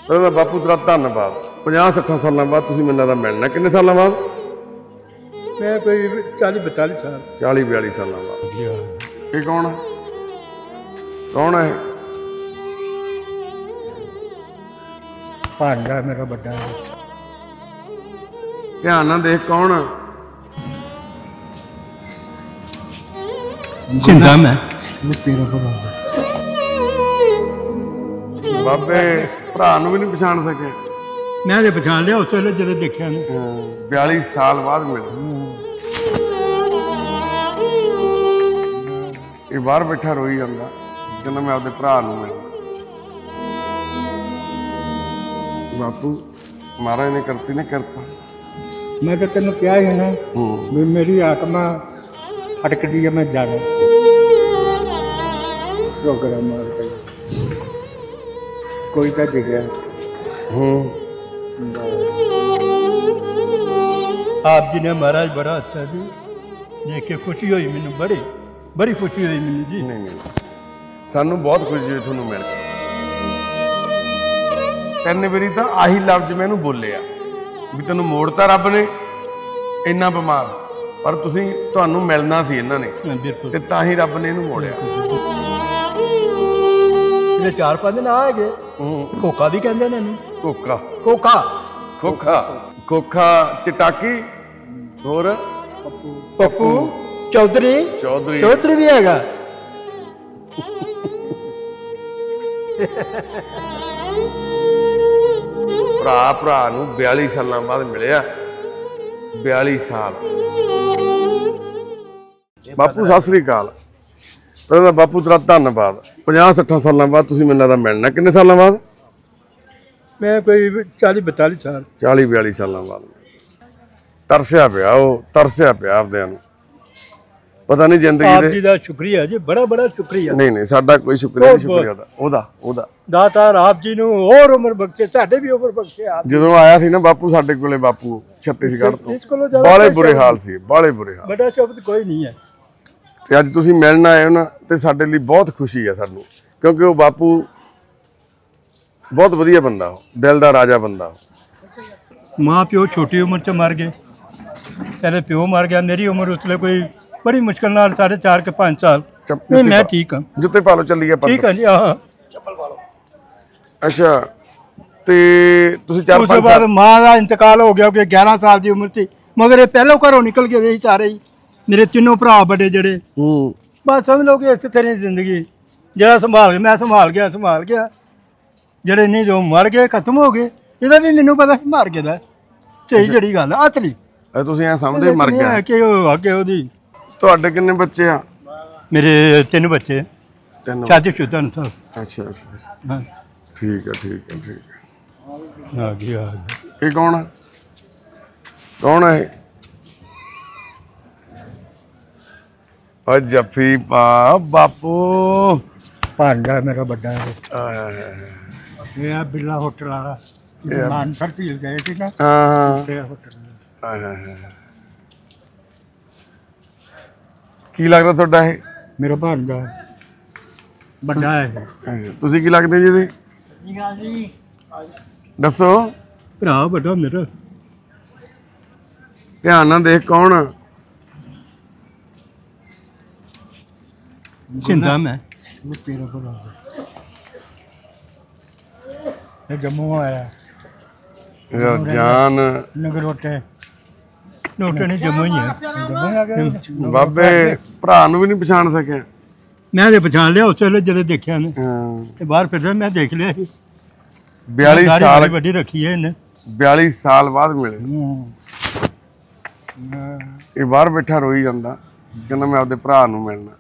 ਉਹਦਾ ਬਾਪੂ ਤੇਰਾ ਧੰਨਵਾਦ। 50-60 ਸਾਲਾਂ ਬਾਅਦ ਤੁਸੀਂ ਮੈਨੂੰ ਲੱਗਦਾ ਮਿਲਣਾ। ਕਿੰਨੇ ਸਾਲਾਂ ਬਾਅਦ? मैं कोई 40-42 साल 40-42 ਸਾਲਾਂ ਬਾਅਦ। ਇਹ ਕੌਣ ਹੈ? ਕੌਣ ਹੈ? भांजा मेरा बड़ा है। ਧਿਆਨ ਨਾਲ ਦੇਖ ਕੌਣ? जिंदा मैं तेरा बाबे भरा नूं भी नहीं पछाण सके। मैं तो पछाण लिया उस वेले जदों देखिया ने। 42 साल बाद मिले। ये बाहर बैठा रोई जांदा कहंदा मैं आपदे भरा नूं मिलना। बापू महाराज ने करती ने करता। मैं तो तेन क्या है ना भी मेरी आत्मा अटकती है। मैं जाना प्रोग्राम कोई तो दिखा आप जी ने महाराज बड़ा अच्छा जी देख के खुशी हुई मैनू बड़ी बड़ी खुशी हुई मैनू जी। नहीं नहीं सानू बहुत खुशी हुई थोनू मिल के। 3 वारी तो आही लफ्ज मैनू बोले भी तेनू मोड़ता रब ने इन्ना बीमार पर तुसीं तुहानू मिलना सी इन्हां ने ते तां ही रब ने इहनू मोड़िया। 4-5 दिन आ गए खोखा भी कहते हैं खोखा खोखा खोखा खोखा चटाकी होर पप्पू चौधरी चौधरी चौधरी भी हैगा। भरा भरा नूं 42 साल बाद मिलिया। 42 साल। बापू सत श्री अकाल। ਉਹਦਾ ਬਾਪੂ ਤੇਰਾ ਧੰਨਵਾਦ। 50-60 ਸਾਲਾਂ ਬਾਅਦ ਤੁਸੀਂ ਮੈਨੂੰ ਲੱਗਦਾ ਮਿਲਣਾ। ਕਿੰਨੇ ਸਾਲਾਂ ਬਾਅਦ? मैं कोई 40-42 साल 40-42 ਸਾਲਾਂ ਬਾਅਦ। ਤਰਸਿਆ ਪਿਆ ਉਹ ਤਰਸਿਆ ਪਿਆ ਆਪਦਿਆਂ ਨੂੰ। ਪਤਾ ਨਹੀਂ ਜ਼ਿੰਦਗੀ ਦੇ। ਆਪ ਜੀ ਦਾ ਸ਼ੁਕਰੀਆ ਜੀ ਬੜਾ ਬੜਾ ਸ਼ੁਕਰੀਆ। ਨਹੀਂ ਨਹੀਂ ਸਾਡਾ ਕੋਈ ਸ਼ੁਕਰੀਆ ਨਹੀਂ। ਸ਼ੁਕਰੀਆ ਉਹਦਾ ਦਾਤਾਰ ਆਪ ਜੀ ਨੂੰ ਹੋਰ ਉਮਰ ਬਖਸ਼ੇ ਸਾਡੇ ਵੀ ਉਮਰ ਬਖਸ਼ੇ। ਆਪ ਜਦੋਂ ਆਇਆ ਸੀ ਨਾ ਬਾਪੂ ਸਾਡੇ ਕੋਲੇ ਬਾਪੂ ਛੱਤੀਸਗੜ੍ਹ ਤੋਂ ਬਾਲੇ ਬੁਰੇ ਹਾਲ ਸੀ ਬਾਲੇ ਬੁਰੇ ਹਾਲ। ਵੱਡਾ ਸ਼ਬਦ ਕੋਈ ਨਹੀਂ ਹੈ। ਤੇ ਅੱਜ ਤੁਸੀਂ ਮਿਲਣ ਆਏ ਹੋ ਨਾ ਤੇ ਸਾਡੇ ਲਈ ਬਹੁਤ ਖੁਸ਼ੀ ਹੈ ਸਾਨੂੰ ਕਿਉਂਕਿ ਉਹ ਬਾਪੂ ਬਹੁਤ ਵਧੀਆ ਬੰਦਾ ਉਹ ਦਿਲ ਦਾ ਰਾਜਾ ਬੰਦਾ। ਮਾਂ ਪਿਓ ਛੋਟੀ ਉਮਰ 'ਚ ਮਰ ਗਏ। ਪਹਿਲੇ ਪਿਓ ਮਰ ਗਿਆ। ਮੇਰੀ ਉਮਰ ਉਸਲੇ ਕੋਈ ਬੜੀ ਮੁਸ਼ਕਲ ਨਾਲ 4.5 ਕੇ 5 ਸਾਲ। ਨਹੀਂ ਮੈਂ ਠੀਕ ਹਾਂ। ਜੁੱਤੇ ਪਾ ਲਓ ਚੱਲੀਏ ਆਪਾਂ। ਠੀਕ ਹਾਂ ਜੀ। ਹਾਂ ਚੱਪਲ ਪਾ ਲਓ। ਅੱਛਾ ਤੇ ਤੁਸੀਂ 4-5 ਸਾਲ ਬਾਅਦ ਮਾਂ ਦਾ ਇੰਤਕਾਲ ਹੋ ਗਿਆ ਕਿ 11 ਸਾਲ ਦੀ ਉਮਰ ਸੀ ਮਗਰ ਇਹ ਪਹਿਲੋਂ ਘਰੋਂ ਨਿਕਲ ਗਏ ਸੀ ਸਾਰੇ ਹੀ। ਮੇਰੇ ਤਿੰਨੋਂ ਭਰਾ ਵੱਡੇ ਜਿਹੜੇ ਬਸ ਸਮਝ ਲਓ ਕਿ ਇਸੇ ਤਰ੍ਹਾਂ ਜ਼ਿੰਦਗੀ ਜਿਹੜਾ ਮੈਂ ਸੰਭਾਲ ਗਿਆ ਜਿਹੜੇ ਨਹੀਂ ਜੋ ਮਰ ਗਏ ਖਤਮ ਹੋ ਗਏ। ਇਹਦਾ ਵੀ ਮੈਨੂੰ ਪਤਾ ਸੀ ਮਰ ਗਿਆ ਸਹੀ ਜਿਹੜੀ ਗੱਲ ਅਸਲੀ। ਤੁਸੀਂ ਐ ਸਮਝਦੇ ਮਰ ਗਿਆ ਕਿ ਉਹ ਅੱਗੇ ਉਹਦੀ। ਤੁਹਾਡੇ ਕਿੰਨੇ ਬੱਚੇ ਆ? ਮੇਰੇ 3 ਬੱਚੇ। 3 ਸ਼ਾਦੀशुदा ਨੇ ਸਭ। ਅੱਛਾ ਹਾਂ ਠੀਕ ਹੈ ਆ ਗਿਆ। ਇਹ ਕੌਣ ਹੈ? ਕੌਣ ਹੈ? ਓ ਜੱਫੀ ਪਾ ਬਾਪੂ। ਭਾਂਡਾ ਮੇਰਾ ਵੱਡਾ ਹੈ। ਇਹ ਆ ਬਿਰਲਾ ਹੋਟਲ ਵਾਲਾ ਮਾਨਸਰ ਝੀਲ ਗਏ ਸੀ ਨਾ। ਹਾਂ ਕੀ ਲੱਗਦਾ ਤੁਹਾਡਾ ਇਹ? ਮੇਰਾ ਭਾਂਡਾ ਵੱਡਾ ਹੈ। ਤੁਸੀਂ ਕੀ ਲੱਗਦੇ ਜੀ ਇਹਦੇ? ਦੱਸੋ। ਭਰਾ ਵੱਡਾ ਮੇਰਾ। ਧਿਆਨ ਨਾਲ ਦੇਖ ਕੌਣ? जिंदा मैं तेरा भरा है। जम्मू आया जान नगर रोटे नहीं जम्मू ही है। बाबे भरा नूं भी नहीं पछाण सके। मैं तो पछाण लिया उस वेले जदों देखिया ने ते बाहर फिर मैं देख लिया। 42 साल बड़ी रखी है इन्हें। 42 साल बाद मिले। ये बाहर बैठा रोई जांदा कहंदा मैं आपदे भरा नूं मिलना।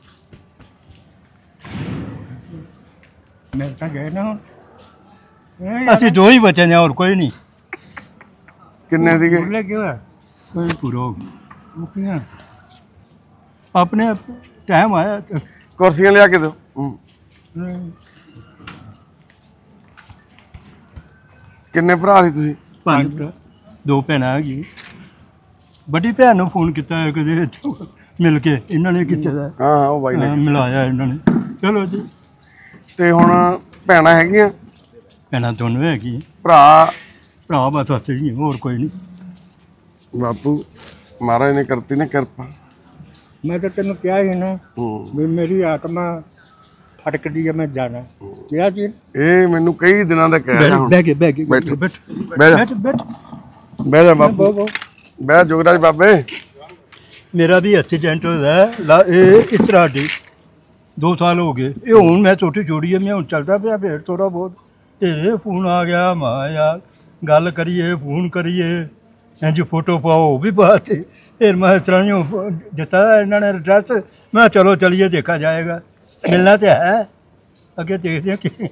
मिल तो गए ना असि 2 ही बचे ने और कोई नहीं। किन्ने सीगे? क्यों है कोई पूरा हो गया अपने टाइम आया। कुर्सियां लिया के दो। किन्ने भरा सी तुसीं? 5 भरा 2 भैणां हैगी। बड़ी भैन नूं फोन किया मिल के इन्होंने किया। हाँ वो भाई ने मिलाया इन्होंने। चलो जी। ਤੇ ਹੁਣ ਭੈਣਾਂ ਹੈਗੀਆਂ? ਭੈਣਾਂ ਦੋਨੋਂ ਹੈਗੀ ਭਰਾ ਭਰਾ ਬਸ ਉੱਥੇ ਹੀ ਹੋਰ ਕੋਈ ਨਹੀਂ। ਬਾਪੂ ਮਹਾਰਾਜ ਨੇ ਕਰਤੀ ਨਾ ਕਿਰਪਾ। ਮੈਂ ਤਾਂ ਤੈਨੂੰ ਕਿਹਾ ਸੀ ਨਾ ਵੀ ਮੇਰੀ ਆਤਮਾ ਫਟਕਦੀ ਹੈ, ਮੈਂ ਜਾਣਾ ਕਿਹਾ ਸੀ। ਇਹ ਮੈਨੂੰ ਕਈ ਦਿਨਾਂ ਦਾ ਕਹਿ ਰਿਹਾ ਹੁਣ। ਬਹਿ ਕੇ ਬੈਠ ਬੈਠ ਬਹਿ ਜਾ ਬੈਠ ਬਹਿ ਜਾ ਬਾਪੂ ਬਹਿ ਜੋਗਰਾਜ ਬਾਬੇ। ਮੇਰਾ ਵੀ ਐਕਸੀਡੈਂਟ ਹੋਇਆ ਇਹ ਇਸ ਤਰ੍ਹਾਂ ਦੀ 2 ਸਾਲ ਹੋ ਗਏ। ਇਹ ਹੁਣ ਮੈਂ ਛੋਟੀ ਛੋੜੀ ਹੈ, ਮੈਂ ਹੁਣ ਚੱਲਦਾ ਪਿਆ ਫੇਰ ਥੋੜਾ ਬਹੁਤ ਤੇ ਫੋਨ ਆ ਗਿਆ। ਮਾਂ ਯਾਰ ਗੱਲ ਕਰੀਏ, ਫੋਨ ਕਰੀਏ, ਇੰਝ ਫੋਟੋ ਪਾਓ, ਉਹ ਵੀ ਪਾਤੇ। ਫਿਰ ਮੈਂ ਇਸ ਤਰ੍ਹਾਂ ਹੀ ਦਿੱਤਾ ਇਹਨਾਂ ਨੇ ਐਡਰੈਸ। ਮੈਂ ਚਲੋ ਚਲੀਏ ਦੇਖਾ ਜਾਏਗਾ, ਮਿਲਣਾ ਤੇ ਹੈ, ਅੱਗੇ ਦੇਖਦੇ ਹਾਂ ਕਿ।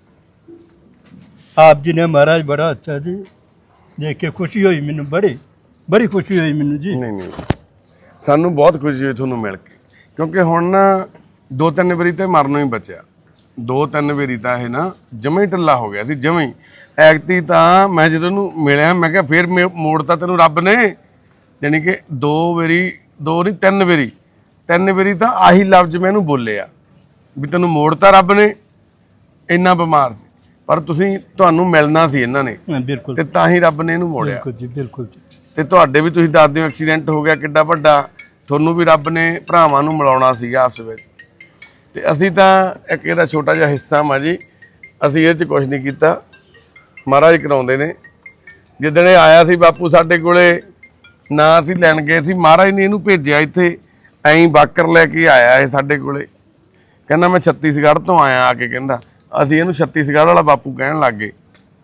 ਆਪ ਜੀ ਨੇ ਮਹਾਰਾਜ ਬੜਾ ਅੱਛਾ ਜੀ, ਦੇਖ ਕੇ ਖੁਸ਼ੀ ਹੋਈ ਮੈਨੂੰ, ਬੜੀ ਖੁਸ਼ੀ ਹੋਈ ਮੈਨੂੰ ਜੀ। ਨਹੀਂ ਸਾਨੂੰ ਬਹੁਤ ਖੁਸ਼ੀ ਹੋਈ ਤੁਹਾਨੂੰ ਮਿਲ ਕੇ, ਕਿਉਂਕਿ ਹੁਣ ਨਾ 2-3 ਵਾਰੀ ਤੇ ਮਰਨੋਂ ਹੀ ਬਚਿਆ। 2-3 ਵਾਰੀ ਤਾਂ ਇਹ ਨਾ ਜਮਾਂ ਹੀ ਢਿੱਲਾ ਹੋ ਗਿਆ ਸੀ, ਜਮਾਂ ਹੀ। ਐਕਤੀ ਤਾਂ ਮੈਂ ਜਦੋਂ ਉਹਨੂੰ ਮਿਲਿਆ ਮੈਂ ਕਿਹਾ ਫਿਰ ਮੋੜਤਾ ਤੈਨੂੰ ਰੱਬ ਨੇ, ਜਾਣੀ ਕਿ 2 ਵਾਰੀ 2 ਨਹੀਂ 3 ਵਾਰੀ ਤਾਂ ਆਹੀ ਲਫ਼ਜ਼ ਮੈਂ ਇਹਨੂੰ ਬੋਲਿਆ ਵੀ ਤੈਨੂੰ ਮੋੜਤਾ ਰੱਬ ਨੇ। ਇੰਨਾ ਬਿਮਾਰ ਸੀ ਪਰ ਤੁਹਾਨੂੰ ਮਿਲਣਾ ਸੀ ਇਹਨਾਂ ਨੇ, ਬਿਲਕੁਲ, ਤੇ ਤਾਂ ਹੀ ਰੱਬ ਨੇ ਇਹਨੂੰ ਮੋੜਿਆ। ਬਿਲਕੁਲ ਜੀ, ਬਿਲਕੁਲ ਜੀ। ਤੇ ਤੁਹਾਡੇ ਵੀ ਤੁਸੀਂ ਦੱਸਦੇ ਹੋ ਐਕਸੀਡੈਂਟ ਹੋ ਗਿਆ ਕਿੱਡਾ ਵੱਡਾ, ਤੁਹਾਨੂੰ ਵੀ ਰੱਬ ਨੇ ਭਰਾਵਾਂ ਨੂੰ ਮਿਲਾਉਣਾ ਸੀਗਾ ਆਪਸ ਵਿੱਚ। ਤੇ ਅਸੀਂ ਤਾਂ ਇੱਕ ਇਹਦਾ ਛੋਟਾ ਜਿਹਾ ਹਿੱਸਾ ਮਾ ਜੀ, ਅਸੀਂ ਇਹ 'ਚ ਕੁਛ ਨਹੀਂ ਕੀਤਾ, ਮਹਾਰਾਜ ਕਰਾਉਂਦੇ ਨੇ। ਜਿੱਦਣ ਇਹ ਆਇਆ ਸੀ ਬਾਪੂ ਸਾਡੇ ਕੋਲੇ, ਨਾ ਅਸੀਂ ਲੈਣ ਗਏ ਸੀ, ਮਹਾਰਾਜ ਨੇ ਇਹਨੂੰ ਭੇਜਿਆ ਇੱਥੇ। ਐਂ ਬਾਕਰ ਲੈ ਕੇ ਆਇਆ ਇਹ ਸਾਡੇ ਕੋਲੇ, ਕਹਿੰਦਾ ਮੈਂ ਛੱਤੀਸਗੜ੍ਹ ਤੋਂ ਆਇਆ। ਆ ਕੇ ਕਹਿੰਦਾ, ਅਸੀਂ ਇਹਨੂੰ ਛੱਤੀਸਗੜ੍ਹ ਵਾਲਾ ਬਾਪੂ ਕਹਿਣ ਲੱਗ ਗਏ।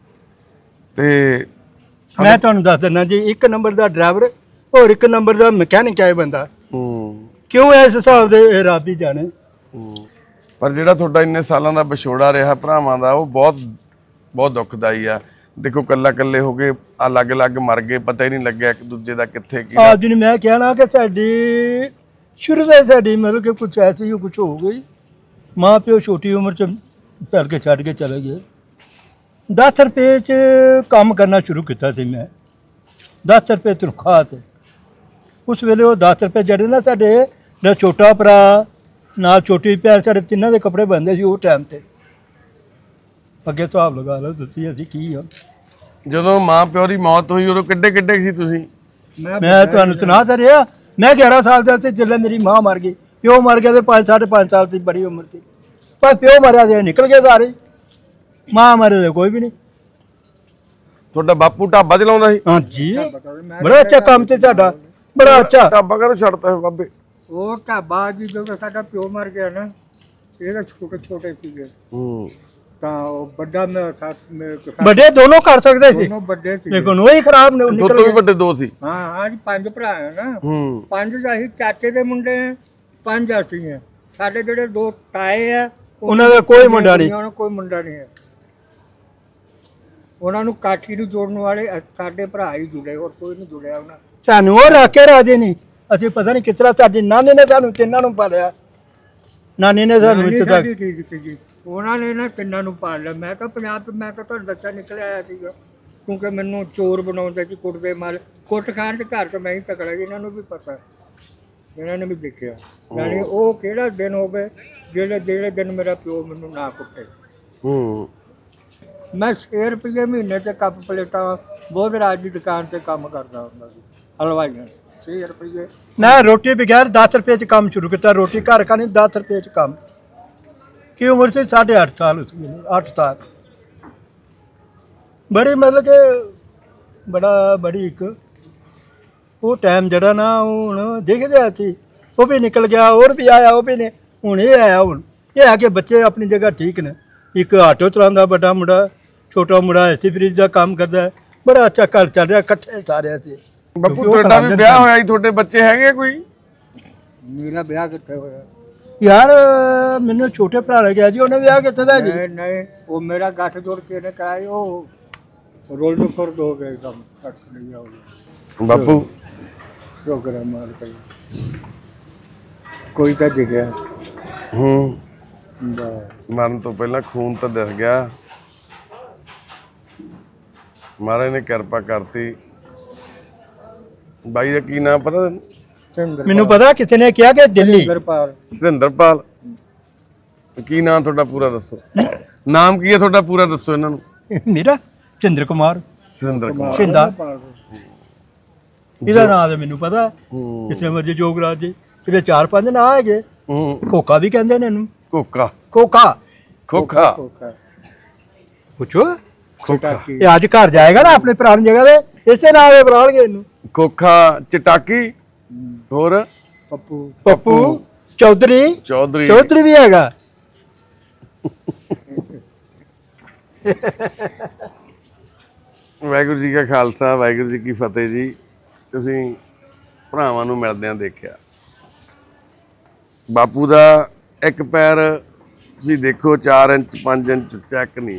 ਤੇ ਮੈਂ ਤੁਹਾਨੂੰ ਦੱਸ ਦਿੰਦਾ ਜੀ, 1 ਨੰਬਰ ਦਾ ਡਰਾਈਵਰ ਔਰ 1 ਨੰਬਰ ਦਾ ਮਕੈਨਿਕ ਹੈ ਬੰਦਾ। ਕਿਉਂ ਇਸ ਹਿਸਾਬ ਦੇ ਰੱਬ ਹੀ ਜਾਣੇ। ਪਰ ਜਿਹੜਾ ਤੁਹਾਡਾ ਇੰਨੇ ਸਾਲਾਂ ਦਾ ਵਿਛੋੜਾ ਰਿਹਾ ਭਰਾਵਾਂ ਦਾ, ਉਹ ਬਹੁਤ ਦੁਖਦਾਈ ਆ। ਦੇਖੋ ਕੱਲੇ ਹੋ ਗਏ, ਅਲੱਗ ਮਰ ਗਏ, ਪਤਾ ਹੀ ਨਹੀਂ ਲੱਗਿਆ ਇੱਕ ਦੂਜੇ ਦਾ ਕਿੱਥੇ ਕੀ। ਆਪ ਜੀ ਨੇ ਮੈਂ ਕਹਿਣਾ ਕਿ ਸਾਡੀ ਸ਼ੁਰੂ ਤੋਂ ਸਾਡੀ ਮਤਲਬ ਕਿ ਕੁਛ ਐਸੀ ਕੁਛ ਹੋ ਗਈ। ਮਾਂ ਪਿਓ ਛੋਟੀ ਉਮਰ 'ਚ ਭਰ ਕੇ ਛੱਡ ਕੇ ਚਲੇ ਗਏ। 10 ਰੁਪਏ 'ਚ ਕੰਮ ਕਰਨਾ ਸ਼ੁਰੂ ਕੀਤਾ ਸੀ ਮੈਂ, 10 ਰੁਪਏ ਤਨਖਾਹ ਤੇ। ਉਸ ਵੇਲੇ ਉਹ 10 ਰੁਪਏ ਜਿਹੜੇ ਨਾ ਸਾਡੇ ਦਾ ਛੋਟਾ ਭਰਾ ਨਾਲ ਛੋਟੀ ਭੈਣ, ਸਾਡੇ ਤਿੰਨਾਂ ਦੇ ਕੱਪੜੇ ਬਣਦੇ ਸੀ ਉਹ ਟਾਈਮ ਤੇ। ਅੱਗੇ ਹਿਸਾਬ ਲਗਾ ਲਓ ਤੁਸੀਂ, ਅਸੀਂ ਕੀ ਆ। ਜਦੋਂ ਮਾਂ ਪਿਓ ਦੀ ਮੌਤ ਹੋਈ ਉਦੋਂ ਕਿੱਡੇ ਸੀ ਤੁਸੀਂ? ਮੈਂ ਤੁਹਾਨੂੰ ਸੁਣਾ ਤਾਂ ਰਿਹਾ, ਮੈਂ 11 ਸਾਲ ਦਾ ਸੀ ਜਦੋਂ ਮੇਰੀ ਮਾਂ ਮਰ ਗਈ। ਪਿਓ ਮਰ ਗਿਆ ਤੇ 5-5.5 ਸਾਲ ਦੀ ਬੜੀ ਉਮਰ ਸੀ। ਪਰ ਪਿਓ ਮਰਿਆ ਤੇ ਨਿਕਲ ਗਏ ਸਾਰੇ, ਮਾਂ ਮਰੇ ਤੇ ਕੋਈ ਵੀ ਨਹੀਂ। ਤੁਹਾਡਾ ਬਾਪੂ ਢਾਬਾ ਚਲਾਉਂਦਾ ਸੀ? ਹਾਂਜੀ, ਬੜਾ ਅੱਛਾ ਕੰਮ ਤੇ ਤੁਹਾਡਾ, ਬੜਾ ਅੱਛਾ। ਢਾਬਾ ਕਦੋਂ ਛੱਡਤਾ ਬਾਬੇ? ਉਹ ਢਾਬਾ ਜਦੋਂ ਸਾਡਾ ਪਿਓ ਮਰ ਗਿਆ ਨਾ, ਇਹਦਾ ਛੋਟੇ ਸੀਗੇ ਤਾਂ ਉਹ ਵੱਡਾ ਵੱਡੇ ਦੋਨੋਂ ਕਰ ਸਕਦੇ ਸੀ, ਦੋਨੋਂ ਵੱਡੇ ਸੀ, ਲੇਕਿਨ ਉਹੀ ਖਰਾਬ ਨੇ ਨਿਕਲ ਗਏ। ਵੱਡੇ 2 ਸੀ। ਹਾਂ ਅੱਜ 5 ਭਰਾ ਹੈ ਨਾ, 5 ਅਸੀਂ ਚਾਚੇ ਦੇ ਮੁੰਡੇ, 5 ਅਸੀਂ ਆ। ਸਾਡੇ ਜਿਹੜੇ 2 ਤਾਏ ਆ, ਉਹਨਾਂ ਦਾ ਕੋਈ ਮੁੰਡਾ ਨਹੀਂ, ਹੈ। ਉਹਨਾਂ ਨੂੰ ਕਾਠੀ ਨੂੰ ਜੋੜਨ ਵਾਲੇ ਸਾਡੇ ਭਰਾ ਹੀ ਜੁੜੇ, ਹੋਰ ਕੋਈ ਨਹੀਂ ਜੁੜਿਆ ਉਹਨਾਂ। ਸਾਨੂੰ ਉਹ ਰੱਖ ਕੇ ਰਾਜੇ ਨਹੀਂ, ਅਸੀਂ ਪਤਾ ਨਹੀਂ ਕਿਸ ਤਰ੍ਹਾਂ ਸਾਡੀ ਨਾਨੀ ਨੇ ਸਾਨੂੰ ਤਿੰਨਾਂ ਨੂੰ ਪਾਲਿਆ। ਨਾਨੀ ਨੇ ਸਾਨੂੰ ਠੀਕ ਸੀਗੀ, ਉਹਨਾਂ ਨੇ ਨਾ ਤਿੰਨਾਂ ਨੂੰ ਪਾਲ ਲਿਆ। ਮੈਂ ਤਾਂ ਪੰਜਾਬ ਤੋਂ, ਮੈਂ ਤਾਂ ਤੁਹਾਡਾ ਬੱਚਾ ਨਿਕਲ ਆਇਆ ਸੀਗਾ, ਕਿਉਂਕਿ ਮੈਨੂੰ ਚੋਰ ਬਣਾਉਂਦੇ ਸੀ, ਕੁੱਟਦੇ ਮਾਰ, ਕੁੱਟ ਖਾਣ 'ਚ ਘਰ 'ਚ ਮੈਂ ਹੀ ਤਕੜਾ। ਇਹਨਾਂ ਨੂੰ ਵੀ ਪਤਾ, ਇਹਨਾਂ ਨੇ ਵੀ ਦੇਖਿਆ। ਯਾਨੀ ਉਹ ਕਿਹੜਾ ਦਿਨ ਹੋਵੇ ਜਿਹੜੇ ਦਿਨ ਮੇਰਾ ਪਿਓ ਮੈਨੂੰ ਨਾ ਕੁੱਟੇ। ਮੈਂ 6 ਰੁਪਏ ਮਹੀਨੇ 'ਤੇ ਕੱਪ ਪਲੇਟਾਂ ਬਹੁਤ ਰਾਜ ਦੀ ਦੁਕਾਨ 'ਤੇ ਕੰਮ ਕਰਦਾ ਹੁੰਦਾ ਸੀ, ਹਲਵਾਈਆਂ। 6 ਰੁਪਏ ਮੈਂ ਰੋਟੀ ਬਗੈਰ 10 ਰੁਪਏ 'ਚ ਕੰਮ ਸ਼ੁਰੂ ਕੀਤਾ। ਰੋਟੀ ਘਰ ਕਾ ਨਹੀਂ, 10 ਰੁਪਏ 'ਚ ਕੰਮ। ਕੀ ਉਮਰ ਸੀ? 8.5 ਸਾਲ ਉਸ ਵੇਲੇ, 8 ਸਾਲ। ਬੜੀ ਮਤਲਬ ਕਿ ਬੜੀ ਇੱਕ ਉਹ ਟਾਈਮ ਜਿਹੜਾ ਨਾ ਹੁਣ ਦੇਖਦੇ ਸੀ, ਉਹ ਵੀ ਨਿਕਲ ਗਿਆ, ਹੋਰ ਵੀ ਆਇਆ, ਉਹ ਵੀ ਨੇ, ਹੁਣ ਇਹ ਆਇਆ। ਹੁਣ ਇਹ ਆ ਕਿ ਬੱਚੇ ਆਪਣੀ ਜਗ੍ਹਾ ਠੀਕ ਨੇ। ਇੱਕ ਆਟੋ ਚਲਾਉਂਦਾ ਵੱਡਾ ਮੁੰਡਾ, ਛੋਟਾ ਮੁੰਡਾ ਐਸੀ ਫਰਿੱਜ ਦਾ ਕੰਮ ਕਰਦਾ, ਬੜਾ ਅੱਛਾ ਘਰ ਚੱਲ ਰਿਹਾ, ਇਕੱਠੇ ਸਾਰੇ ਅਸੀਂ। ਬਾਪੂ ਤੁਹਾਡਾ ਵੀ ਵਿਆਹ ਹੋਇਆ ਜੀ, ਤੁਹਾਡੇ ਬੱਚੇ ਹੈਗੇ ਕੋਈ? ਮੇਰਾ ਵਿਆਹ ਕਿੱਥੇ ਹੋਇਆ ਯਾਰ? ਮੈਨੂੰ ਛੋਟੇ ਭਰਾ ਨੇ ਕਿਹਾ ਜੀ, ਉਹਨੇ ਵਿਆਹ ਕਿੱਥੇ ਦਾ ਜੀ? ਨਹੀਂ, ਉਹ ਮੇਰਾ ਗੱਠ ਜੋੜ ਕੇ ਨੇ ਕਰਾਇਆ, ਉਹ ਰੋਲ ਨੂੰ ਕਰ ਦੋ ਗਏ ਕੰਮ ਕੱਟ ਲਿਆ ਉਹ। ਬਾਪੂ ਸ਼ੁਕਰ ਹੈ ਮਾਲਕ, ਕੋਈ ਤਾਂ ਦਿਖਿਆ। ਮਰਨ ਤੋਂ ਪਹਿਲਾਂ ਖੂਨ ਤਾਂ ਦਿਸ ਗਿਆ, ਮਹਾਰਾਜ ਨੇ ਕਿਰਪਾ ਕਰਤੀ। ਬਾਈ ਦਾ ਕੀ ਨਾਮ ਪਤਾ? ਮੈਨੂੰ ਪਤਾ ਕਿਸੇ ਨੇ ਕਿਹਾ ਕਿ ਦਿੱਲੀ। ਸਰਿੰਦਰਪਾਲ। ਕੀ ਨਾਮ ਤੁਹਾਡਾ ਪੂਰਾ ਦੱਸੋ? ਨਾਮ ਕੀ ਹੈ ਤੁਹਾਡਾ ਪੂਰਾ ਦੱਸੋ ਇਹਨਾਂ ਨੂੰ। ਮੇਰਾ ਚੰਦਰ ਕੁਮਾਰ ਸੁਰਿੰਦਰ ਕੁਮਾਰ ਸ਼ਿੰਦਾ, ਇਹਦਾ ਨਾਂ ਤਾਂ ਮੈਨੂੰ ਪਤਾ। ਕਿਸੇ ਮਰਜੀ ਜੋਗਰਾਜ ਜੀ, ਇਹਦੇ 4-5 ਨਾਂ ਹੈਗੇ। ਖੋਖਾ ਵੀ ਕਹਿੰਦੇ ਨੇ ਇਹਨੂੰ। ਕੋਕਾ ਖੋਖਾ ਖੋਖਾ ਪੁੱਛੋ। ਖੋਖਾ ਇਹ ਅੱਜ ਘਰ ਜਾਏਗਾ ਨਾ ਆਪਣੇ ਪੁਰਾਣੀ ਜਗ੍ਹਾ ਤੇ, ਇਸੇ ਨਾਂ ਦੇ ਬੁਲਾਣਗੇ ਇਹਨੂੰ। ਖੋਖਾ ਚਟਾਕੀ, ਹੋਰ ਪੱਪੂ ਚੌਧਰੀ ਚੌਧਰੀ ਵੀ ਹੈਗਾ। ਵਾਹਿਗੁਰੂ ਜੀ ਕਾ ਖਾਲਸਾ, ਵਾਹਿਗੁਰੂ ਜੀ ਕੀ ਫਤਿਹ ਜੀ। ਤੁਸੀਂ ਭਰਾਵਾਂ ਨੂੰ ਮਿਲਦਿਆਂ ਦੇਖਿਆ। ਬਾਪੂ ਦਾ ਇੱਕ ਪੈਰ ਤੁਸੀਂ ਦੇਖੋ 4 ਇੰਚ 5 ਇੰਚ ਚੈੱਕ ਨਹੀਂ।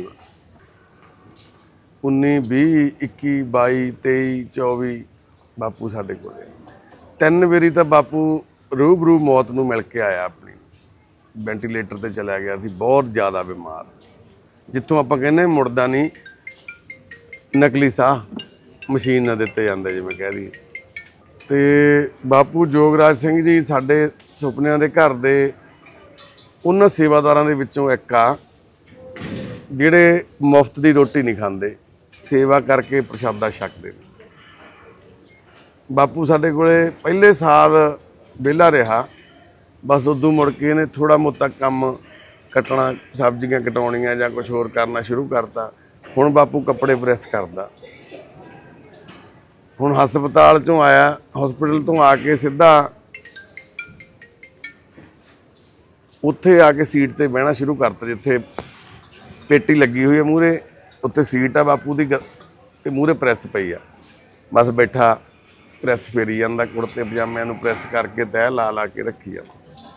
19 20 21 22 23 24 ਬਾਪੂ ਸਾਡੇ ਕੋਲੇ 3 ਵਾਰੀ ਤਾਂ ਬਾਪੂ ਰੂਬਰੂ ਮੌਤ ਨੂੰ ਮਿਲ ਕੇ ਆਇਆ। ਆਪਣੀ ਵੈਂਟੀਲੇਟਰ ਤੇ ਚਲਾ ਗਿਆ ਸੀ, ਬਹੁਤ ਜ਼ਿਆਦਾ ਬਿਮਾਰ, ਜਿੱਥੋਂ ਆਪਾਂ ਕਹਿੰਦੇ ਮੁੜਦਾ ਨਹੀਂ, ਨਕਲੀ ਸਾਹ ਮਸ਼ੀਨ ਨਾਲ ਦਿੱਤੇ ਜਾਂਦੇ ਜਿਵੇਂ ਕਹਿ ਦਈਏ। ਤੇ ਬਾਪੂ ਜੋਗਰਾਜ ਸਿੰਘ ਜੀ ਸਾਡੇ ਸੁਪਨਿਆਂ ਦੇ ਘਰ ਦੇ ਉਹਨਾਂ ਸੇਵਾਦਾਰਾਂ ਦੇ ਵਿੱਚੋਂ ਇੱਕ ਆ ਜਿਹੜੇ ਮੁਫਤ ਦੀ ਰੋਟੀ ਨਹੀਂ ਖਾਂਦੇ, ਸੇਵਾ ਕਰਕੇ ਪ੍ਰਸ਼ਾਦਾ ਛਕਦੇ ਨੇ। ਬਾਪੂ ਸਾਡੇ ਕੋਲੇ ਪਹਿਲੇ ਸਾਲ ਵਿਹਲਾ ਰਿਹਾ, ਬਸ ਉਦੋਂ ਮੁੜ ਕੇ ਇਹਨੇ ਥੋੜ੍ਹਾ ਮੋਟਾ ਕੰਮ ਕੱਟਣਾ, ਸਬਜ਼ੀਆਂ ਕਟਾਉਣੀਆਂ ਜਾਂ ਕੁਝ ਹੋਰ ਕਰਨਾ ਸ਼ੁਰੂ ਕਰਤਾ। ਹੁਣ ਬਾਪੂ ਕੱਪੜੇ ਪ੍ਰੈਸ ਕਰਦਾ। ਹੁਣ ਹਸਪਤਾਲ ਚੋਂ ਆਇਆ, ਹਸਪੀਟਲ ਤੋਂ ਆ ਕੇ ਸਿੱਧਾ ਉੱਥੇ ਆ ਕੇ ਸੀਟ ਤੇ ਬਹਿਣਾ ਸ਼ੁਰੂ ਕਰਤਾ, ਜਿੱਥੇ ਪੇਟੀ ਲੱਗੀ ਹੋਈ ਹੈ ਮੂਹਰੇ, ਉੱਥੇ ਸੀਟ ਆ ਬਾਪੂ ਦੀ ਤੇ ਮੂਹਰੇ ਪ੍ਰੈਸ ਪਈ ਆ। ਬਸ ਬੈਠਾ ਪ੍ਰੈਸ ਫੇਰੀ ਜਾਂਦਾ, ਕੁੜਤੇ ਪਜਾਮਿਆਂ ਨੂੰ ਪ੍ਰੈਸ ਕਰਕੇ ਤਹਿ ਲਾ ਲਾ ਕੇ ਰੱਖੀ ਜਾਂਦਾ।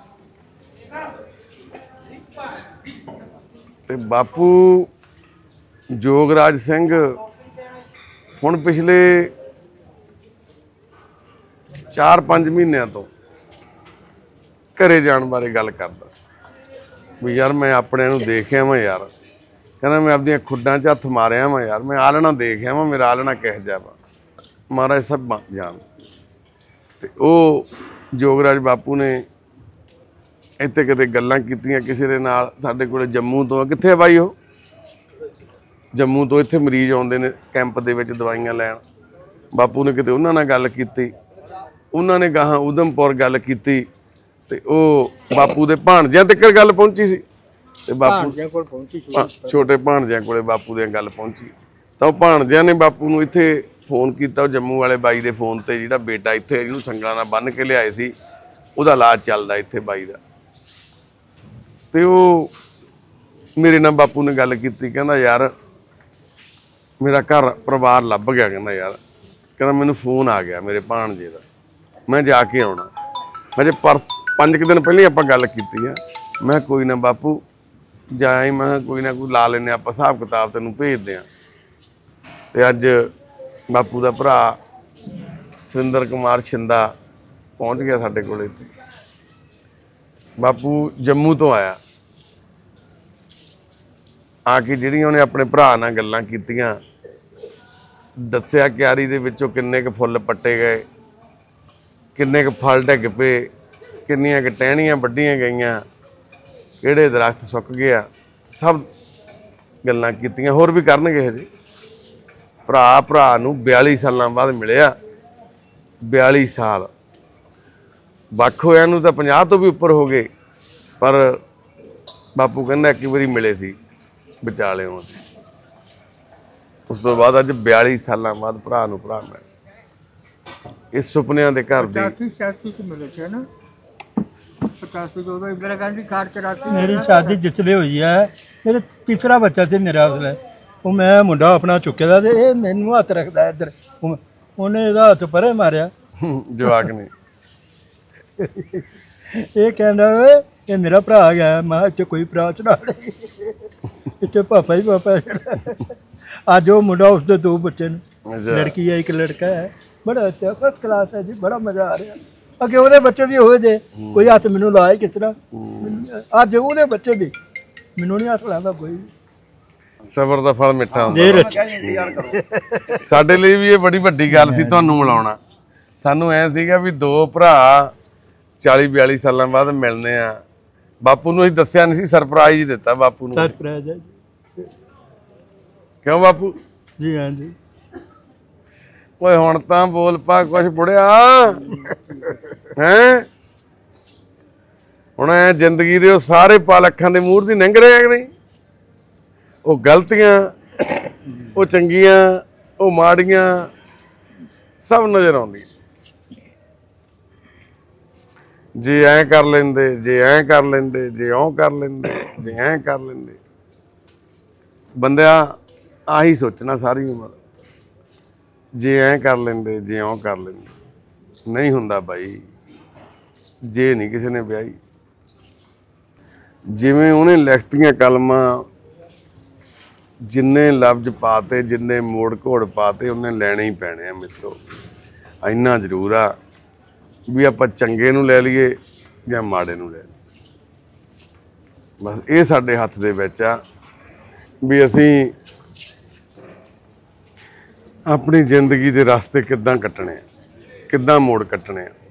ਤੇ ਬਾਪੂ ਜੋਗਰਾਜ ਸਿੰਘ ਹੁਣ ਪਿਛਲੇ 4-5 ਮਹੀਨਿਆਂ ਤੋਂ ਘਰੇ ਜਾਣ ਬਾਰੇ ਗੱਲ ਕਰਦਾ ਵੀ ਯਾਰ ਮੈਂ ਆਪਣੇ ਨੂੰ ਦੇਖਿਆ ਵਾਂ ਯਾਰ, ਕਹਿੰਦਾ ਮੈਂ ਆਪਦੀਆਂ ਖੁੱਡਾਂ 'ਚ ਹੱਥ ਮਾਰਿਆ ਵਾਂ ਯਾਰ, ਮੈਂ ਆਲਣਾ ਦੇਖਿਆ ਵਾਂ, ਮੇਰਾ ਆਲਣਾ ਕਿਹੋ ਜਿਹਾ ਵਾ, ਮਹਾਰਾਜ ਸਭ ਜਾਣ। ਤੇ ਉਹ ਜੋਗਰਾਜ ਬਾਪੂ ਨੇ ਇੱਥੇ ਕਿਤੇ ਗੱਲਾਂ ਕੀਤੀਆਂ ਕਿਸੇ ਦੇ ਨਾਲ, ਸਾਡੇ ਕੋਲ ਜੰਮੂ ਤੋਂ, ਕਿੱਥੇ ਬਾਈ ਉਹ ਜੰਮੂ ਤੋਂ ਇੱਥੇ ਮਰੀਜ਼ ਆਉਂਦੇ ਨੇ ਕੈਂਪ ਦੇ ਵਿੱਚ ਦਵਾਈਆਂ ਲੈਣ। ਬਾਪੂ ਨੇ ਕਿਤੇ ਉਹਨਾਂ ਨਾਲ ਗੱਲ ਕੀਤੀ, ਉਹਨਾਂ ਨੇ ਗਾਹਾਂ ਉਧਮਪੁਰ ਗੱਲ ਕੀਤੀ, ਤੇ ਉਹ ਬਾਪੂ ਦੇ ਭਾਣਜਿਆਂ ਤੱਕ ਗੱਲ ਪਹੁੰਚੀ ਸੀ। ਤੇ ਬਾਪੂ ਛੋਟੇ ਭਾਣਜਿਆਂ ਕੋਲੇ ਬਾਪੂ ਦੀਆਂ ਗੱਲ ਪਹੁੰਚੀ, ਤਾਂ ਉਹ ਭਾਣਜਿਆਂ ਨੇ ਬਾਪੂ ਨੂੰ ਇੱਥੇ ਫੋਨ ਕੀਤਾ। ਉਹ ਜੰਮੂ ਵਾਲੇ ਬਾਈ ਦੇ ਫੋਨ ਤੇ, ਜਿਹੜਾ ਬੇਟਾ ਇੱਥੇ ਜਿਹਨੂੰ ਸੰਗਲਾਂ ਨਾਲ ਬੰਨ੍ਹ ਕੇ ਲਿਆਏ ਸੀ, ਉਹਦਾ ਇਲਾਜ ਚੱਲਦਾ ਇੱਥੇ ਬਾਈ ਦਾ। ਤੇ ਉਹ ਮੇਰੇ ਨਾਲ ਬਾਪੂ ਨੇ ਗੱਲ ਕੀਤੀ, ਕਹਿੰਦਾ ਯਾਰ ਮੇਰਾ ਘਰ ਪਰਿਵਾਰ ਲੱਭ ਗਿਆ, ਕਹਿੰਦਾ ਯਾਰ, ਕਹਿੰਦਾ ਮੈਨੂੰ ਫੋਨ ਆ ਗਿਆ ਮੇਰੇ ਭਾਣਜੇ ਦਾ, ਮੈਂ ਜਾ ਕੇ ਆਉਣਾ। ਅਜੇ 5 ਦਿਨ ਪਹਿਲਾਂ ਆਪਾਂ ਗੱਲ ਕੀਤੀ ਆ। ਮੈਂ ਕੋਈ ਨਾ ਬਾਪੂ ਜਾਈ, ਮੈਂ ਕੋਈ ਨਾ ਕੋਈ ਲਾ ਲੈਂਦੇ ਆਪਾਂ ਹਿਸਾਬ ਕਿਤਾਬ, ਤੈਨੂੰ ਭੇਜਦੇ ਆ। ਤੇ ਅੱਜ ਬਾਪੂ ਦਾ ਭਰਾ ਸੁਰਿੰਦਰ ਕੁਮਾਰ ਸ਼ਿੰਦਾ ਪਹੁੰਚ ਗਿਆ ਸਾਡੇ ਕੋਲ ਇੱਥੇ। ਬਾਪੂ ਜੰਮੂ ਤੋਂ ਆਇਆ, ਆ ਕੇ ਜਿਹੜੀਆਂ ਉਹਨੇ ਆਪਣੇ ਭਰਾ ਨਾਲ ਗੱਲਾਂ ਕੀਤੀਆਂ, ਦੱਸਿਆ ਕਿਆਰੀ ਦੇ ਵਿੱਚੋਂ ਕਿੰਨੇ ਕੁ ਫੁੱਲ ਪੱਟੇ ਗਏ, ਕਿੰਨੇ ਕੁ ਫਲ ਡਿੱਗ ਪਏ, ਕਿੰਨੀਆਂ ਕੁ ਟਹਿਣੀਆਂ ਵੱਢੀਆਂ ਗਈਆਂ, ਕਿਹੜੇ ਦਰਖਤ ਸੁੱਕ ਗਿਆ, ਸਭ ਗੱਲਾਂ ਕੀਤੀਆਂ। ਹੋਰ ਵੀ ਕਰਨਗੇ ਹਜੇ। ਭਰਾ ਨੂੰ 42 ਸਾਲਾਂ ਬਾਅਦ ਮਿਲਿਆ। 42 ਸਾਲ ਵੱਖ ਹੋਇਆਂ ਨੂੰ ਤਾਂ 50 ਤੋਂ ਵੀ ਉੱਪਰ ਹੋ ਗਏ, ਪਰ ਬਾਪੂ ਕਹਿੰਦਾ ਇੱਕ ਵਾਰੀ ਮਿਲੇ ਸੀ ਵਿਚਾਲਿਓਂ। ਉਸ ਤੋਂ ਬਾਅਦ ਅੱਜ 42 ਸਾਲਾਂ ਬਾਅਦ ਭਰਾ ਨੂੰ ਭਰਾ ਮਿਲਿਆ। ਇਸ ਸੁਪਨਿਆਂ ਦੇ ਘਰ ਦੀ 85-86 ਮਿਲੇ ਸੀ ਨਾ। 85 ਤੋਂ ਇੰਦਰਾ ਗਾਂਧੀ ਕਾਰ 84 ਮੇਰੀ ਸ਼ਾਦੀ ਜਿਸਲੇ ਹੋਈ ਹੈ, ਮੇਰੇ ਤੀਸਰਾ ਬੱਚਾ ਸੀ ਮੇਰਾ ਉਸਲੇ। ਉਹ ਮੈਂ ਮੁੰਡਾ ਆਪਣਾ ਚੁੱਕਿਆ ਦਾ, ਤੇ ਇਹ ਮੈਨੂੰ ਹੱਥ ਰੱਖਦਾ ਇੱਧਰ, ਉਹਨੇ ਇਹਦਾ ਹੱਥ ਪਰੇ ਮਾਰਿਆ ਜਵਾਕ ਨੇ। ਇਹ ਕਹਿੰਦਾ ਓਏ ਇਹ ਮੇਰਾ ਭਰਾ ਗਿਆ। ਮੈਂ ਇੱਥੇ ਕੋਈ ਭਰਾ ਚੜਾ ਨਹੀਂ, ਇੱਥੇ ਪਾਪਾ ਹੀ ਪਾਪਾ। ਅੱਜ ਉਹ ਮੁੰਡਾ, ਉਸਦੇ 2 ਬੱਚੇ ਨੇ, ਲੜਕੀ ਹੈ ਇੱਕ ਲੜਕਾ ਹੈ। ਬੜਾ ਅੱਛਾ ਫਸਟ ਕਲਾਸ ਹੈ ਜੀ, ਬੜਾ ਮਜ਼ਾ ਆ ਰਿਹਾ। ਅੱਗੇ ਉਹਦੇ ਬੱਚੇ ਵੀ ਹੋਏ ਜੇ, ਕੋਈ ਹੱਥ ਮੈਨੂੰ ਲਾਇਆ ਕਿਸ ਤਰ੍ਹਾਂ, ਅੱਜ ਉਹਦੇ ਬੱਚੇ ਵੀ, ਮੈਨੂੰ ਨਹੀਂ ਹੱਥ ਲਾਉਂਦਾ ਕੋਈ। ਸਬਰ ਦਾ ਫਲ ਮਿੱਠਾ ਹੁੰਦਾ। ਸਾਡੇ ਲਈ ਵੀ ਇਹ ਬੜੀ ਵੱਡੀ ਗੱਲ ਸੀ ਤੁਹਾਨੂੰ ਮਿਲਾਉਣਾ। ਸਾਨੂੰ ਐ ਸੀਗਾ ਵੀ 2 ਭਰਾ 40-42 ਸਾਲਾਂ ਬਾਅਦ ਮਿਲਨੇ ਆ। ਬਾਪੂ ਨੂੰ ਅਸੀਂ ਦੱਸਿਆ ਨਹੀਂ ਸੀ, ਸਰਪ੍ਰਾਈਜ਼ ਦਿੱਤਾ ਬਾਪੂ ਨੂੰ। ਕਿਉਂ ਬਾਪੂ? ਜੀ ਹਾਂਜੀ। ਓਏ ਹੁਣ ਤਾਂ ਬੋਲ ਪਾ ਕੁਛ ਬੁੜਿਆ ਹੈ। ਹੁਣ ਐ ਜ਼ਿੰਦਗੀ ਦੇ ਉਹ ਸਾਰੇ ਪਲ ਅੱਖਾਂ ਦੇ ਮੂਹਰ ਦੀ ਲੰਘ ਰਹੇ ਆ ਕਿ ਨਹੀਂ? ਉਹ ਗਲਤੀਆਂ, ਉਹ ਚੰਗੀਆਂ, ਉਹ ਮਾੜੀਆਂ, ਸਭ ਨਜ਼ਰ ਆਉਂਦੀਆਂ। ਜੇ ਐਂ ਕਰ ਲੈਂਦੇ, ਜੇ ਐਂ ਕਰ ਲੈਂਦੇ, ਜੇ ਉਹ ਕਰ ਲੈਂਦੇ, ਜੇ ਐਂ ਕਰ ਲੈਂਦੇ। ਬੰਦਿਆ ਆਹੀ ਸੋਚਣਾ ਸਾਰੀ ਉਮਰ, ਜੇ ਐਂ ਕਰ ਲੈਂਦੇ, ਜੇ ਉਹ ਕਰ ਲੈਂਦੇ। ਨਹੀਂ ਹੁੰਦਾ ਬਾਈ, ਜੇ ਨਹੀਂ ਕਿਸੇ ਨੇ ਵਿਆਹੀ। ਜਿਵੇਂ ਉਹਨੇ ਲਿਖਤੀਆਂ ਕਲਮਾਂ, ਜਿੰਨੇ ਲਫ਼ਜ਼ ਪਾਤੇ, ਜਿੰਨੇ ਮੋੜ ਘੋੜ ਪਾਤੇ, ਉਹਨੇ ਲੈਣੇ ਹੀ ਪੈਣੇ ਆ ਮਿੱਤਰੋ। ਇੰਨਾ ਜ਼ਰੂਰ ਆ ਵੀ ਆਪਾਂ ਚੰਗੇ ਨੂੰ ਲੈ ਲਈਏ ਜਾਂ ਮਾੜੇ ਨੂੰ ਲੈ ਲਈਏ। ਬਸ ਇਹ ਸਾਡੇ ਹੱਥ ਦੇ ਵਿੱਚ ਆ ਵੀ ਅਸੀਂ ਆਪਣੀ ਜ਼ਿੰਦਗੀ ਦੇ ਰਸਤੇ ਕਿੱਦਾਂ ਕੱਟਣੇ ਆ, ਕਿੱਦਾਂ ਮੋੜ ਕੱਟਣੇ ਆ।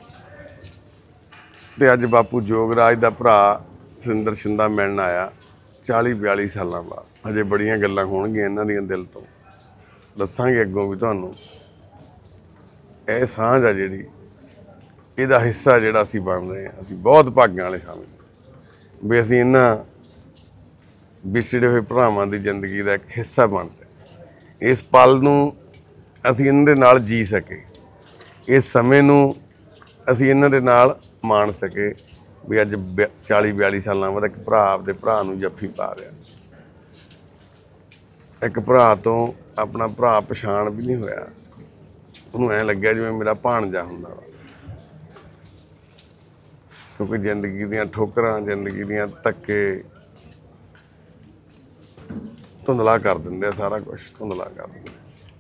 ਤੇ ਅੱਜ ਬਾਪੂ ਜੋਗਰਾਜ ਦਾ ਭਰਾ ਸੁਰਿੰਦਰ ਸ਼ਿੰਦਾ ਮਿਲਣ ਆਇਆ 40-42 ਸਾਲਾਂ ਬਾਅਦ। ਹਜੇ ਬੜੀਆਂ ਗੱਲਾਂ ਹੋਣਗੀਆਂ ਇਹਨਾਂ ਦੀਆਂ ਦਿਲ ਤੋਂ, ਦੱਸਾਂਗੇ ਅੱਗੋਂ ਵੀ ਤੁਹਾਨੂੰ। ਇਹ ਸਾਂਝ ਆ ਜਿਹੜੀ, ਇਹਦਾ ਹਿੱਸਾ ਜਿਹੜਾ ਅਸੀਂ ਬਣ ਰਹੇ ਹਾਂ, ਅਸੀਂ ਬਹੁਤ ਭਾਗਾਂ ਵਾਲੇ ਸਮਝਦੇ ਵੀ ਅਸੀਂ ਇਹਨਾਂ ਵਿਛੜੇ ਹੋਏ ਭਰਾਵਾਂ ਦੀ ਜ਼ਿੰਦਗੀ ਦਾ ਇੱਕ ਹਿੱਸਾ ਬਣ ਸਕੇ। ਇਸ ਪਲ ਨੂੰ ਅਸੀਂ ਇਹਨਾਂ ਦੇ ਨਾਲ ਜੀ ਸਕੇ, ਇਸ ਸਮੇਂ ਨੂੰ ਅਸੀਂ ਇਹਨਾਂ ਦੇ ਨਾਲ ਮਾਣ ਸਕੇ ਵੀ ਅੱਜ 40-42 ਸਾਲਾਂ ਬਾਅਦ ਇੱਕ ਭਰਾ ਆਪਦੇ ਭਰਾ ਨੂੰ ਜੱਫੀ ਪਾ ਰਿਹਾ। ਇੱਕ ਭਰਾ ਤੋਂ ਆਪਣਾ ਭਰਾ ਪਛਾਣ ਵੀ ਨਹੀਂ ਹੋਇਆ, ਉਹਨੂੰ ਐਂ ਲੱਗਿਆ ਜਿਵੇਂ ਮੇਰਾ ਭਾਣਜਾ ਹੁੰਦਾ ਵਾ। ਕਿਉਂਕਿ ਜ਼ਿੰਦਗੀ ਦੀਆਂ ਠੋਕਰਾਂ, ਜ਼ਿੰਦਗੀ ਦੀਆਂ ਧੱਕੇ ਧੁੰਦਲਾ ਕਰ ਦਿੰਦੇ ਆ, ਸਾਰਾ ਕੁਛ ਧੁੰਦਲਾ ਕਰ ਦਿੰਦੇ।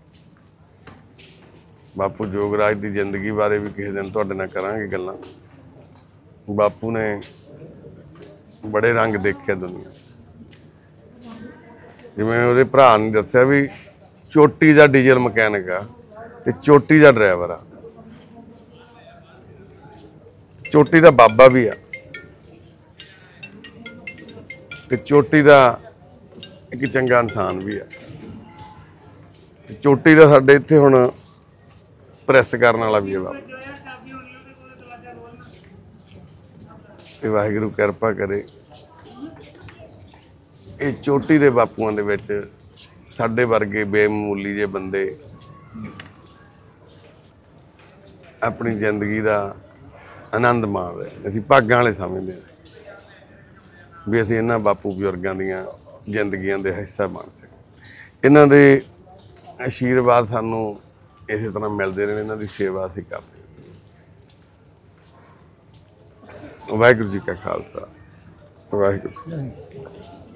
ਬਾਪੂ ਜੋਗਰਾਜ ਦੀ ਜ਼ਿੰਦਗੀ ਬਾਰੇ ਵੀ ਕਿਸੇ ਦਿਨ ਤੁਹਾਡੇ ਨਾਲ ਕਰਾਂਗੇ ਗੱਲਾਂ। ਬਾਪੂ ਨੇ ਬੜੇ ਰੰਗ ਦੇਖੇ ਦੁਨੀਆ। ਜਿਵੇਂ ਉਹਦੇ ਭਰਾ ਨੇ ਦੱਸਿਆ ਵੀ ਚੋਟੀ ਦਾ ਡੀਜ਼ਲ ਮਕੈਨਿਕ ਆ ਤੇ ਚੋਟੀ ਦਾ ਡਰਾਈਵਰ ਆ, ਚੋਟੀ ਦਾ ਬਾਬਾ ਵੀ ਆ ਤੇ ਚੋਟੀ ਦਾ ਇੱਕ ਚੰਗਾ ਇਨਸਾਨ ਵੀ ਆ। ਚੋਟੀ ਦਾ ਸਾਡੇ ਇੱਥੇ ਹੁਣ ਪ੍ਰੈਸ ਕਰਨ ਵਾਲਾ ਵੀ ਆ ਬਾਬਾ। ਤੇ ਵਾਹਿਗੁਰੂ ਕਿਰਪਾ ਕਰੇ ਇਹ ਚੋਟੀ ਦੇ ਬਾਪੂਆਂ ਦੇ ਵਿੱਚ ਸਾਡੇ ਵਰਗੇ ਬੇਮੂਲੀ ਜਿਹੇ ਬੰਦੇ ਆਪਣੀ ਜ਼ਿੰਦਗੀ ਦਾ ਆਨੰਦ ਮਾਣ ਰਹੇ। ਅਸੀਂ ਭਾਗਾਂ ਵਾਲੇ ਸਮਝਦੇ ਹਾਂ ਵੀ ਅਸੀਂ ਇਹਨਾਂ ਬਾਪੂ ਬਜ਼ੁਰਗਾਂ ਦੀਆਂ ਜ਼ਿੰਦਗੀਆਂ ਦੇ ਹਿੱਸਾ ਬਣ ਸਕੇ। ਇਹਨਾਂ ਦੇ ਆਸ਼ੀਰਵਾਦ ਸਾਨੂੰ ਇਸੇ ਤਰ੍ਹਾਂ ਮਿਲਦੇ ਰਹੇ, ਇਹਨਾਂ ਦੀ ਸੇਵਾ ਅਸੀਂ ਕਰਦੇ। ਵਾਹਿਗੁਰੂ ਜੀ ਕਾ ਖਾਲਸਾ, ਵਾਹਿਗੁਰੂ ਜੀ।